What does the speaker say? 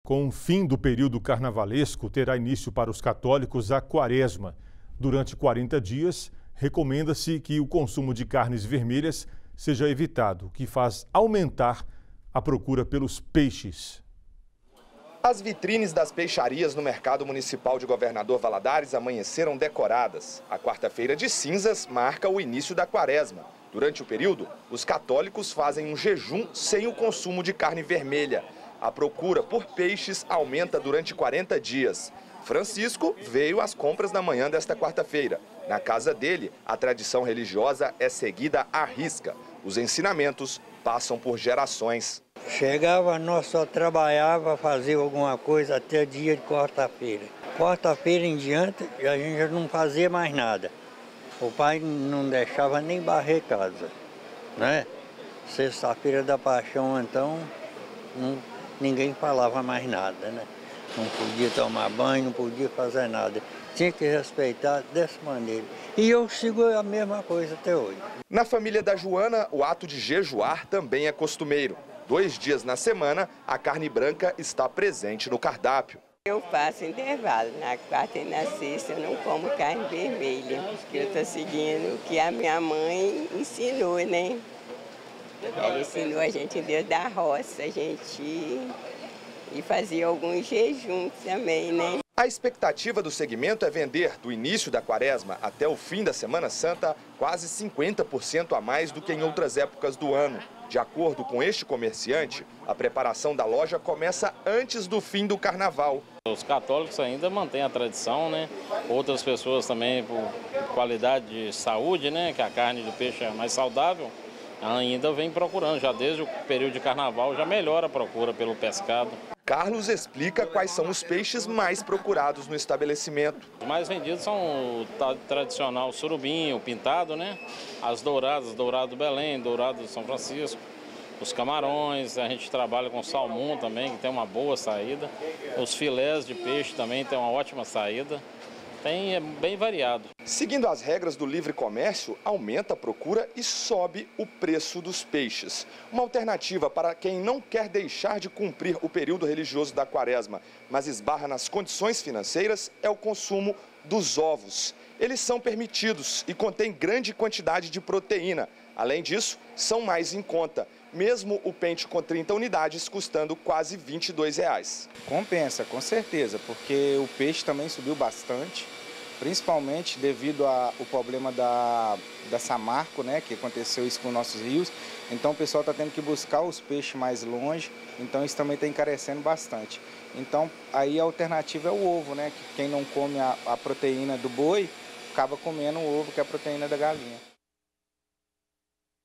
Com o fim do período carnavalesco, terá início para os católicos a quaresma. Durante 40 dias, recomenda-se que o consumo de carnes vermelhas seja evitado, o que faz aumentar a procura pelos peixes. As vitrines das peixarias no mercado municipal de Governador Valadares amanheceram decoradas. A quarta-feira de cinzas marca o início da quaresma. Durante o período, os católicos fazem um jejum sem o consumo de carne vermelha. A procura por peixes aumenta durante 40 dias. Francisco veio às compras na manhã desta quarta-feira. Na casa dele, a tradição religiosa é seguida à risca. Os ensinamentos passam por gerações. Chegava, nós só trabalhava, fazia alguma coisa até dia de quarta-feira. Quarta-feira em diante, a gente já não fazia mais nada. O pai não deixava nem varrer casa, né? Sexta-feira da Paixão, então, ninguém falava mais nada, né? Não podia tomar banho, não podia fazer nada. Tinha que respeitar dessa maneira. E eu sigo a mesma coisa até hoje. Na família da Joana, o ato de jejuar também é costumeiro. 2 dias na semana, a carne branca está presente no cardápio. Eu faço intervalo. Na quarta e na sexta eu não como carne vermelha, porque eu estou seguindo o que a minha mãe ensinou, né? Ela ensinou a gente desde a roça, a gente e fazia alguns jejuns também, né? A expectativa do segmento é vender, do início da quaresma até o fim da Semana Santa, quase 50% a mais do que em outras épocas do ano. De acordo com este comerciante, a preparação da loja começa antes do fim do carnaval. Os católicos ainda mantêm a tradição, né? Outras pessoas também, por qualidade de saúde, né? Que a carne do peixe é mais saudável, ainda vem procurando. Já desde o período de carnaval já melhora a procura pelo pescado. Carlos explica quais são os peixes mais procurados no estabelecimento. Os mais vendidos são o tradicional surubim, o pintado, né? As douradas, dourado do Belém, dourado do São Francisco. Os camarões, a gente trabalha com salmão também, que tem uma boa saída. Os filés de peixe também tem uma ótima saída. É bem variado. Seguindo as regras do livre comércio, aumenta a procura e sobe o preço dos peixes. Uma alternativa para quem não quer deixar de cumprir o período religioso da quaresma, mas esbarra nas condições financeiras, é o consumo dos ovos. Eles são permitidos e contêm grande quantidade de proteína. Além disso, são mais em conta, mesmo o pente com 30 unidades custando quase R$ 22. Compensa, com certeza, porque o peixe também subiu bastante, principalmente devido ao problema da Samarco, né, que aconteceu isso com nossos rios. Então o pessoal está tendo que buscar os peixes mais longe, então isso também está encarecendo bastante. Então aí a alternativa é o ovo, né, que quem não come a proteína do boi, acaba comendo o ovo, que é a proteína da galinha.